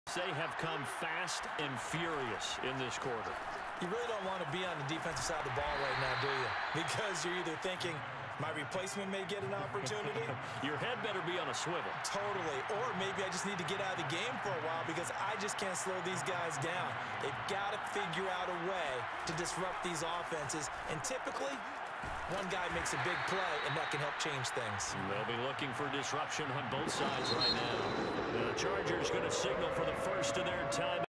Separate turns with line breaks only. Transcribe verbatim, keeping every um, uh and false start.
They have come fast and furious in this quarter.
You really don't want to be on the defensive side of the ball right now, do you? Because you're either thinking, my replacement may get an opportunity.
Your head better be on a swivel.
Totally. Or maybe I just need to get out of the game for a while because I just can't slow these guys down. They've got to figure out a way to disrupt these offenses. And typically, one guy makes a big play, and that can help change things.
They'll be looking for disruption on both sides right now. The Chargers going to signal for the first of their time.